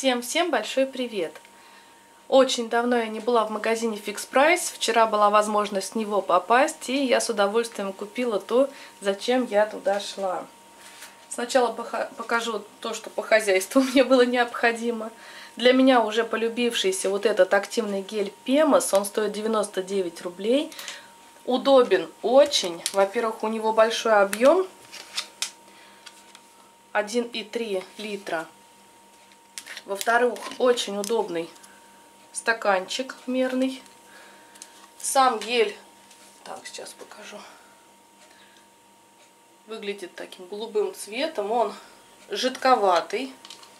Всем большой привет! Очень давно я не была в магазине Fix Price. Вчера была возможность в него попасть, и я с удовольствием купила то, зачем я туда шла. Сначала покажу то, что по хозяйству мне было необходимо. Для меня уже полюбившийся вот этот активный гель Пемос, он стоит 99 рублей. Удобен очень. Во-первых, у него большой объем, 1,3 литра. Во-вторых, очень удобный стаканчик мерный. Сам гель, так, сейчас покажу, выглядит таким голубым цветом. Он жидковатый.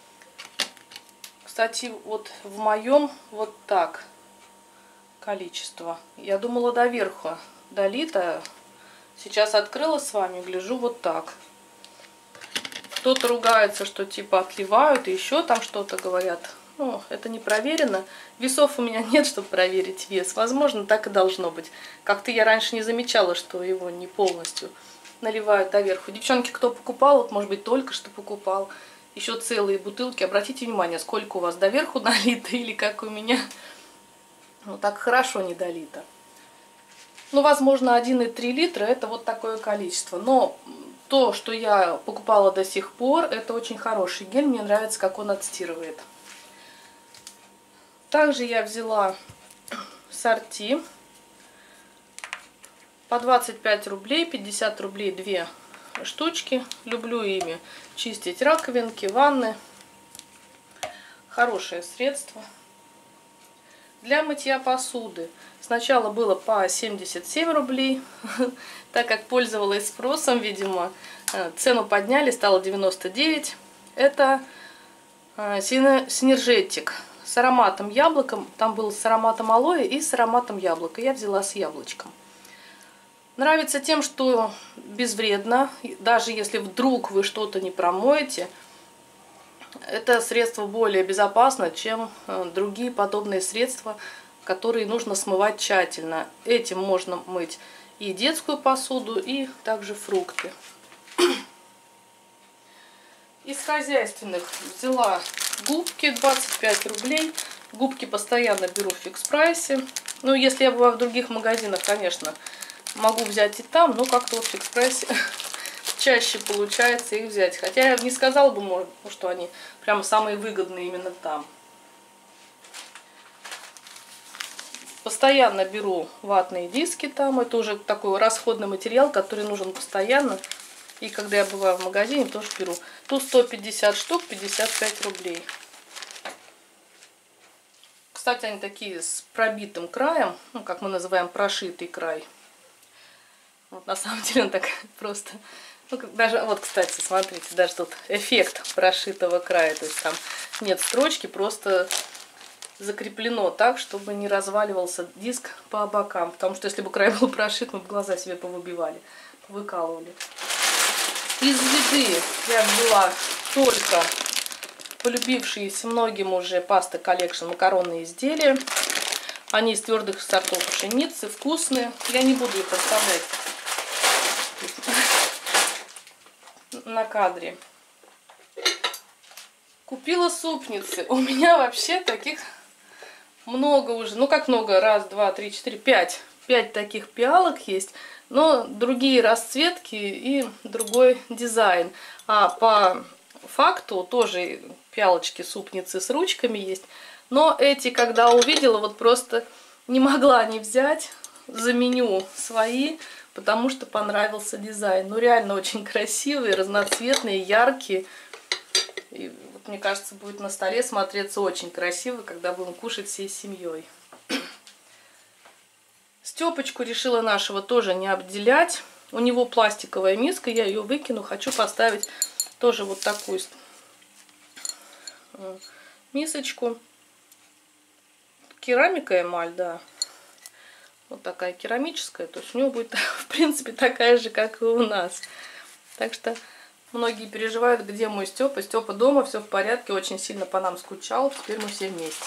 Кстати, вот в моем вот так количество. Я думала доверху долито. Сейчас открыла с вами, гляжу вот так. Кто-то ругается, что типа отливают и еще там что-то говорят. Ну, это не проверено. Весов у меня нет, чтобы проверить вес. Возможно, так и должно быть. Как-то я раньше не замечала, что его не полностью наливают доверху. Девчонки, кто покупал, вот, может быть, только что покупал еще целые бутылки, обратите внимание, сколько у вас доверху налито или как у меня. Ну, так хорошо не долито. Ну, возможно, 1,3 литра это вот такое количество. Но то, что я покупала до сих пор, это очень хороший гель. Мне нравится, как он отстирывает. Также я взяла сорти по 25 рублей, 50 рублей 2 штучки. Люблю ими чистить раковинки, ванны. Хорошее средство. Для мытья посуды сначала было по 77 рублей, так как пользовалась спросом, видимо, цену подняли, стало 99. Это синергетик с ароматом яблока. Там был с ароматом алоэ и с ароматом яблока. Я взяла с яблочком. Нравится тем, что безвредно. Даже если вдруг вы что-то не промоете, это средство более безопасно, чем другие подобные средства, которые нужно смывать тщательно. Этим можно мыть и детскую посуду, и также фрукты. Из хозяйственных взяла губки 25 рублей. Губки постоянно беру в Fix Price. Ну, если я бываю в других магазинах, конечно, могу взять и там, но как-то вот в Fix Price чаще получается их взять. Хотя я не сказала бы, может, что они прямо самые выгодные именно там. Постоянно беру ватные диски там. Это уже такой расходный материал, который нужен постоянно. И когда я бываю в магазине, тоже беру. Тут 150 штук, 55 рублей. Кстати, они такие с пробитым краем, ну, как мы называем, прошитый край. Вот на самом деле он так просто... Ну, даже, вот, кстати, смотрите, даже тут эффект прошитого края. То есть там нет строчки, просто закреплено так, чтобы не разваливался диск по бокам. Потому что если бы край был прошит, мы бы глаза себе повыбивали, повыкалывали. Из еды я взяла только полюбившиеся многим уже паста коллекшн макаронные изделия. Они из твердых сортов пшеницы, вкусные. Я не буду их оставлять на кадре. Купила супницы. У меня вообще таких много уже. Ну как много? Раз, два, три, четыре, пять. 5 таких пиалок есть. Но другие расцветки и другой дизайн. А по факту тоже пиалочки супницы с ручками есть. Но эти, когда увидела, вот просто не могла не взять. Заменю свои, потому что понравился дизайн. Ну реально очень красивые, разноцветные, яркие. И вот, мне кажется, будет на столе смотреться очень красиво, когда будем кушать всей семьей. Степочку решила нашего тоже не обделять. У него пластиковая миска, я ее выкину. Хочу поставить тоже вот такую мисочку. Керамика эмаль, да. Вот такая керамическая. То есть у него будет, в принципе, такая же, как и у нас. Так что многие переживают, где мой Степа. Степа дома, все в порядке. Очень сильно по нам скучал. Теперь мы все вместе.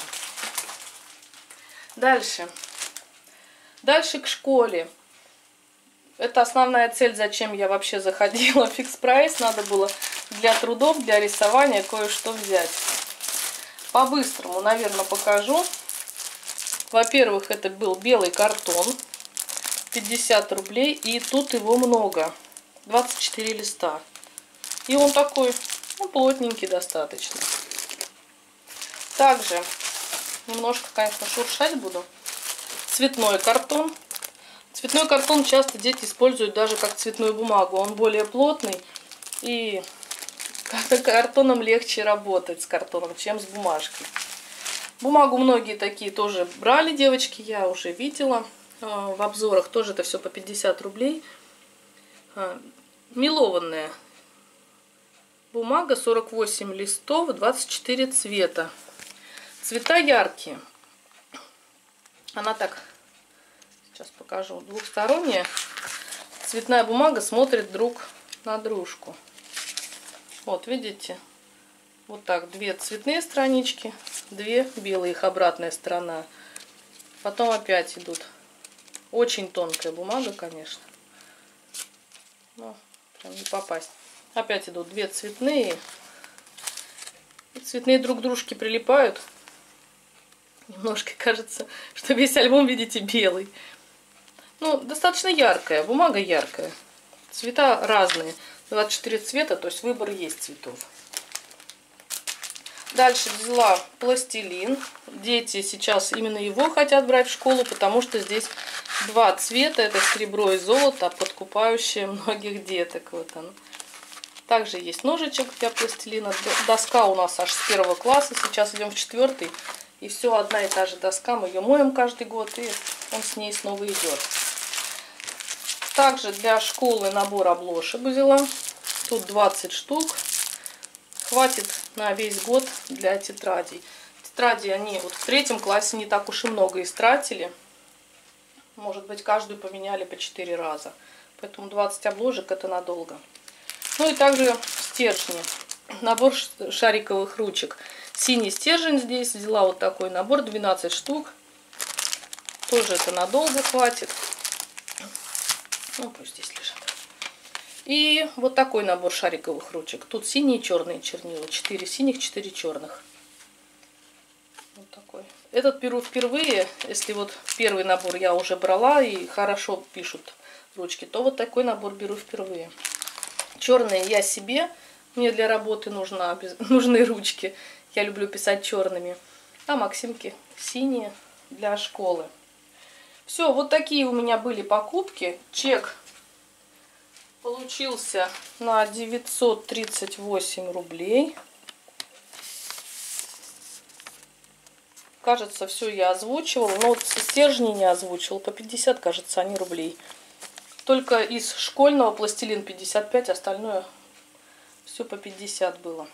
Дальше к школе. Это основная цель, зачем я вообще заходила в Fix Price. Надо было для трудов, для рисования кое-что взять. по-быстрому, наверное, покажу. Во-первых, это был белый картон, 50 рублей, и тут его много, 24 листа. И он такой, ну, плотненький достаточно. Также немножко, конечно, шуршать буду. Цветной картон. Цветной картон часто дети используют даже как цветную бумагу. Он более плотный, и картоном легче работать с картоном, чем с бумажкой. Бумагу многие такие тоже брали, девочки, я уже видела в обзорах. Тоже это все по 50 рублей. Мелованная бумага, 48 листов, 24 цвета. Цвета яркие. Она так, сейчас покажу, двухсторонняя. Цветная бумага смотрит друг на дружку. Вот, видите? Вот так, две цветные странички, две белые, их обратная сторона. Потом опять идут. Очень тонкая бумага, конечно. Ну, прям не попасть. Опять идут две цветные. И цветные друг к дружке прилипают. Немножко кажется, что весь альбом, видите, белый. Ну, достаточно яркая, бумага яркая. Цвета разные. 24 цвета, то есть выбор есть цветов. Дальше взяла пластилин. Дети сейчас именно его хотят брать в школу, потому что здесь два цвета. Это серебро и золото, подкупающие многих деток. Вот он. Также есть ножичек для пластилина. Доска у нас аж с 1 класса. Сейчас идем в 4. И все одна и та же доска. Мы ее моем каждый год, и он с ней снова идет. Также для школы набор обложек взяла. Тут 20 штук. Хватит на весь год для тетрадей. Тетради они вот в 3 классе не так уж и много истратили. Может быть, каждую поменяли по 4 раза. Поэтому 20 обложек это надолго. Ну и также стержни. Набор шариковых ручек. Синий стержень здесь. Взяла вот такой набор, 12 штук. Тоже это надолго хватит. Ну, пусть здесь лежат. И вот такой набор шариковых ручек. Тут синие и черные чернила. 4 синих, 4 черных. Вот такой. Этот беру впервые. Если вот первый набор я уже брала и хорошо пишут ручки, то вот такой набор беру впервые. Черные я себе. Мне для работы нужны ручки. Я люблю писать черными. А Максимке синие для школы. Все, вот такие у меня были покупки. Чек получился на 938 рублей. Кажется, все я озвучивала. Но вот стержни не озвучивала. По 50, кажется, они рублей. Только из школьного пластилин 55, остальное все по 50 было.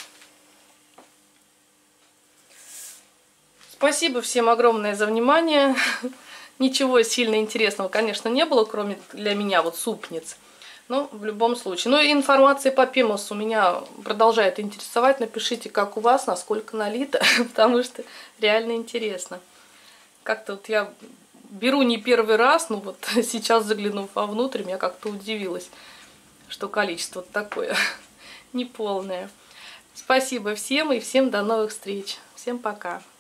Спасибо всем огромное за внимание. Ничего сильно интересного, конечно, не было, кроме для меня вот супниц. Но в любом случае. Ну и информация по Пимосу меня продолжает интересовать. Напишите, как у вас, насколько налито, потому что реально интересно. Как-то вот я беру не первый раз, но вот сейчас заглянув вовнутрь, я как-то удивилась, что количество такое неполное. Спасибо всем и всем до новых встреч. Всем пока.